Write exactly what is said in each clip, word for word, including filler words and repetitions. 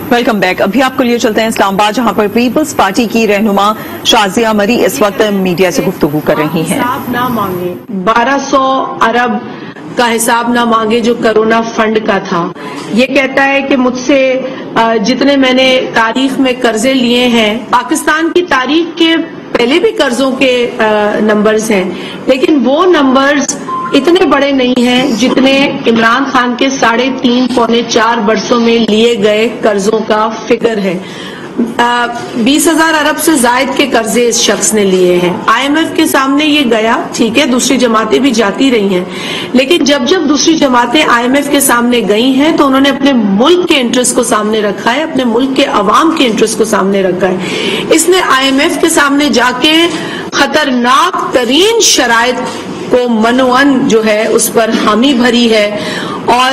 Welcome back. ابھی آپ کو لیے چلتے ہیں اسلام آباد, جہاں پر پیپلز پارٹی کی رہنما شازیہ مری اس وقت میڈیا سے گفتگو کر رہی ہیں. حساب نہ مانگے, بارہ سو ارب کا حساب نہ مانگے جو کرونا فنڈ کا تھا. یہ کہتا ہے کہ مجھ سے جتنے میں نے تاریخ میں قرضے لیے ہیں, پاکستان کی تاریخ کے پہلے بھی قرضوں کے نمبرز ہیں, لیکن وہ نمبرز اتنے بڑے نہیں ہیں جتنے عمران خان کے ساڑھے تین پونے چار برسوں میں لیے گئے قرضوں کا فگر ہے. بیس ہزار ارب سے زائد کے قرضے اس شخص نے لیے ہیں. آئی ایم ایف کے سامنے یہ گیا, ٹھیک ہے, دوسری جماعتیں بھی جاتی رہی ہیں, لیکن جب جب دوسری جماعتیں آئی ایم ایف کے سامنے گئی ہیں تو انہوں نے اپنے ملک کے انٹرسٹ کو سامنے رکھا ہے, اپنے ملک کے عوام کے انٹرسٹ کو سامنے رکھا ہے. اس نے آئی ایم ایف کے سامنے جا کے خطرناک ترین شرائط کو منوان جو ہے اس پر حامی بھری ہے. اور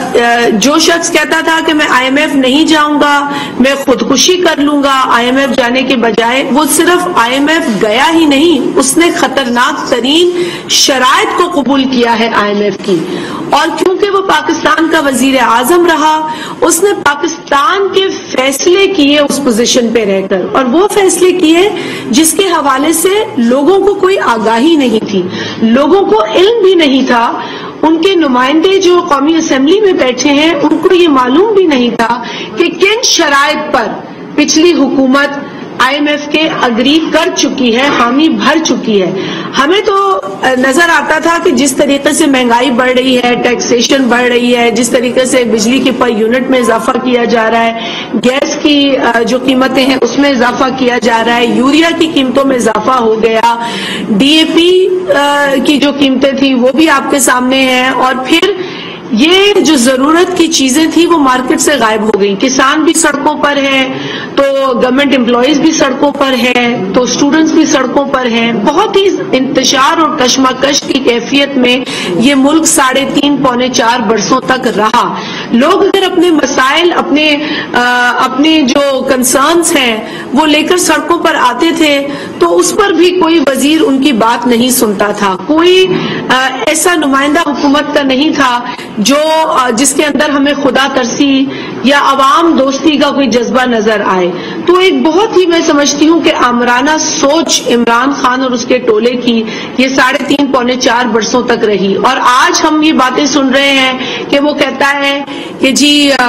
جو شخص کہتا تھا کہ میں آئی ایم ایف نہیں جاؤں گا, میں خودکشی کر لوں گا آئی ایم ایف جانے کے بجائے, وہ صرف آئی ایم ایف گیا ہی نہیں, اس نے خطرناک ترین شرائط کو قبول کیا ہے آئی ایم ایف کی. اور کیونکہ وہ پاکستان کا وزیر اعظم رہا, اس نے پاکستان کے فیصلے کیے اس پوزیشن پہ رہ کر, اور وہ فیصلے کیے جس کے حوالے سے لوگوں کو کوئی آگاہی نہیں تھی, لوگوں کو علم بھی نہیں تھا. ان کے نمائندے جو قومی اسمبلی میں بیٹھے ہیں ان کو یہ معلوم بھی نہیں تھا کہ کن شرائط پر پچھلی حکومت آئی ایم ایف کے اگری کر چکی ہے, حامی بھر چکی ہے. ہمیں تو نظر آتا تھا کہ جس طریقے سے مہنگائی بڑھ رہی ہے, ٹیکسیشن بڑھ رہی ہے, جس طریقے سے بجلی کے پر یونٹ میں اضافہ کیا جا رہا ہے, گیس کی جو قیمتیں ہیں اس میں اضافہ کیا جا رہا ہے, یوریا کی قیمتوں میں اضافہ ہو گیا, ڈی اے پی کی جو قیمتیں تھیں وہ بھی آپ کے سامنے ہیں, اور پھر یہ جو ضرورت کی چیزیں تھی وہ مارکیٹ سے غائب ہو گئی. کسان بھی سڑکوں پر ہیں, تو گورنمنٹ امپلائیز بھی سڑکوں پر ہیں, تو اسٹوڈنٹس بھی سڑکوں پر ہیں. بہت ہی انتشار اور کشمکش کی کیفیت میں یہ ملک ساڑھے تین پونے چار برسوں تک رہا. لوگ اگر اپنے مسائل, اپنے اپنے جو کنسرنز ہیں وہ لے کر سڑکوں پر آتے تھے تو اس پر بھی کوئی وزیر ان کی بات نہیں سنتا تھا, کوئی ایسا نمائندہ حکومت کا نہیں تھا جو جس کے اندر ہمیں خدا ترسی یا عوام دوستی کا کوئی جذبہ نظر آئے. تو ایک بہت ہی میں سمجھتی ہوں کہ آمرانہ سوچ عمران خان اور اس کے ٹولے کی یہ ساڑھے تین پونے چار برسوں تک رہی. اور آج ہم یہ باتیں سن رہے ہیں کہ وہ کہتا ہے کہ جی آ,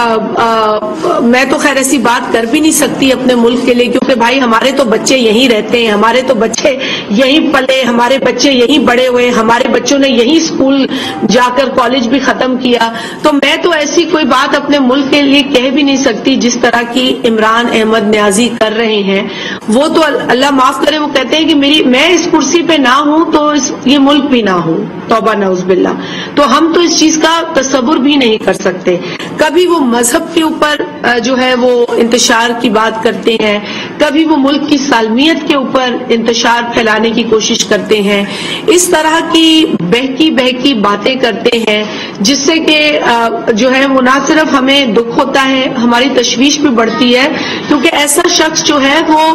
آ, میں تو خیر ایسی بات کر بھی نہیں سکتی اپنے ملک کے لیے, کیونکہ بھائی ہمارے تو بچے یہیں رہتے ہیں, ہمارے تو بچے یہیں پلے, ہمارے بچے یہیں بڑے ہوئے, ہمارے بچوں نے یہیں اسکول جا کر کالج بھی ختم کیا, تو میں تو ایسی کوئی بات اپنے ملک کے لیے کہہ بھی نہیں سکتی جس طرح کی عمران احمد نیازی کر رہے ہیں. وہ تو اللہ معاف کرے, وہ کہتے ہیں کہ میری میں اس کرسی پہ نہ ہوں تو اس یہ ملک بھی نہ ہوں, توبہ نعوذ باللہ. تو ہم تو اس چیز کا تصور بھی نہیں کر سکتے. کبھی وہ مذہب کے اوپر جو ہے وہ انتشار کی بات کرتے ہیں, کبھی وہ ملک کی سالمیت کے اوپر انتشار پھیلانے کی کوشش کرتے ہیں. اس طرح کی بہکی بہکی باتیں کرتے ہیں جس سے کہ جو ہے وہ نہ صرف ہمیں دکھ ہوتا ہے, ہماری تشویش بھی بڑھتی ہے, کیونکہ ایسا شخص جو ہے وہ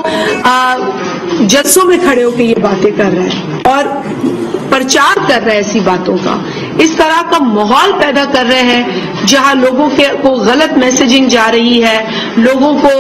جلسوں میں کھڑے ہو کے یہ باتیں کر رہا ہے اور پرچار کر رہے ہیں ایسی باتوں کا. اس طرح کا ماحول پیدا کر رہے ہیں جہاں لوگوں کے کو غلط میسیجنگ جا رہی ہے, لوگوں کو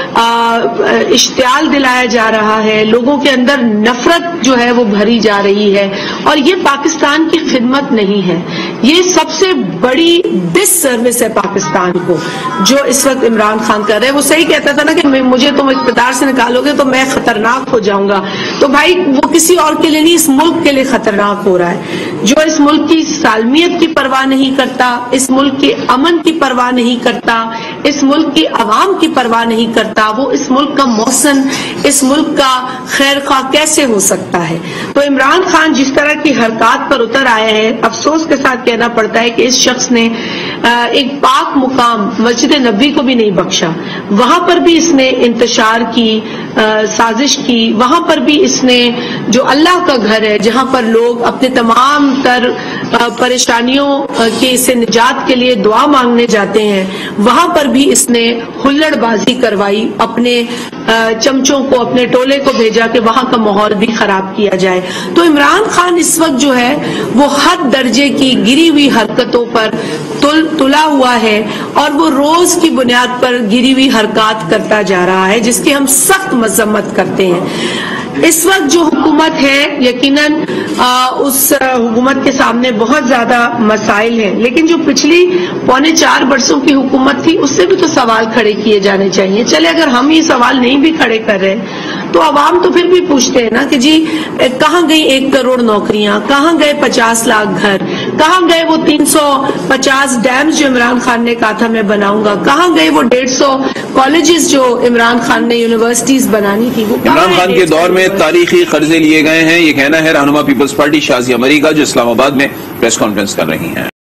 اشتعال دلایا جا رہا ہے, لوگوں کے اندر نفرت جو ہے وہ بھری جا رہی ہے. اور یہ پاکستان کی خدمت نہیں ہے, یہ سب سے بڑی ڈس سروس ہے پاکستان کو جو اس وقت عمران خان کر رہے ہیں. وہ صحیح کہتا تھا نا کہ مجھے تم اقتدار سے نکالو گے تو میں خطرناک ہو جاؤں گا. تو بھائی وہ کسی اور کے لیے نہیں, اس ملک کے لیے خطرناک ہو رہا ہے. جو اس ملک کی سالمیت کی پرواہ نہیں کرتا, اس ملک کے امن کی پرواہ نہیں کرتا, اس ملک کی عوام کی پرواہ نہیں کرتا, وہ اس ملک کا محسن, اس ملک کا خیر خواہ کیسے ہو سکتا ہے. تو عمران خان جس طرح کی حرکات پر اتر آئے ہیں, افسوس کے ساتھ کہنا پڑتا ہے کہ اس شخص نے ایک پاک مقام مسجد نبوی کو بھی نہیں بخشا. وہاں پر بھی اس نے انتشار کی سازش کی, وہاں پر بھی اس نے جو اللہ کا گھر ہے جہاں پر لوگ اپنے تمام تر پریشانیوں کے سے نجات کے لیے دعا مانگنے جاتے ہیں، وہاں پر بھی اس نے ہلڑ بازی کروائی، اپنے چمچوں کو، اپنے ٹولے کو بھیجا کہ وہاں کا ماحول بھی خراب کیا جائے۔ تو عمران خان اس وقت جو ہے وہ حد درجے کی گری ہوئی حرکتوں پر تل تلا ہوا ہے، اور وہ روز کی بنیاد پر گری ہوئی حرکات کرتا جا رہا ہے، جس کی ہم سخت مذمت کرتے ہیں۔ اس وقت جو حکومت ہے، یقیناً اس حکومت کے سامنے بہت زیادہ مسائل ہیں، لیکن جو پچھلی پونے چار برسوں کی حکومت تھی اس سے بھی تو سوال کھڑے کیے جانے چاہیے۔ چلے اگر ہم یہ سوال نہیں بھی کھڑے کر رہے تو عوام تو پھر بھی پوچھتے ہیں نا کہ جی کہاں گئی ایک کروڑ نوکریاں، کہاں گئے پچاس لاکھ گھر، کہاں گئے وہ تین سو پچاس ڈیمز جو عمران خان نے کہا تھا میں بناؤں گا، کہاں گئے وہ ڈیڑھ سو کالجز جو عمران خان نے یونیورسٹیز بنانی تھی۔ وہ عمران خان کے دور میں تاریخی قرضے لیے گئے ہیں، یہ کہنا ہے رہنما پیپلز پارٹی شازیہ مری کا، جو اسلام آباد میں پریس کانفرنس کر رہی ہیں۔